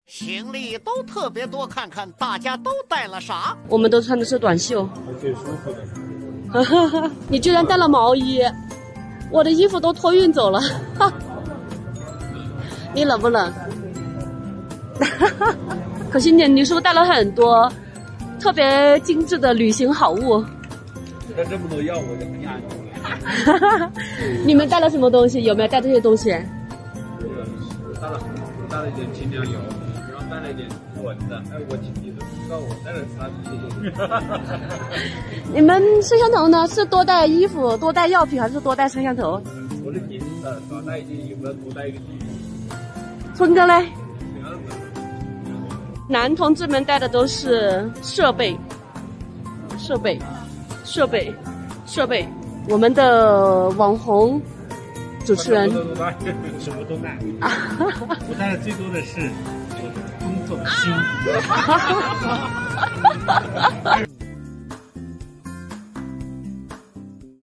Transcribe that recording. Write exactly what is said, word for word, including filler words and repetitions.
行李都特别多，看看大家都带了啥？ 我们都穿的是短袖， 最舒服的。 你居然带了毛衣，我的衣服都托运走了。你冷不冷？可惜你，你是不是带了很多特别精致的旅行好物？ 带这么多药，我就很压抑。 你们带了什么东西？有没有带这些东西？ 带了，带了一点清凉油，然后带了一点稳的。哎，我你都不知道我带了啥东西。 你们摄像头呢？是多带衣服、多带药品，还是多带摄像头？ 我的瓶子少带一件，有没有多带一个瓶子？ 春哥嘞？男同志们带的都是设备，设备，设备，设备。我们的网红主持人， 什么都带。我带的最多的是工作的心。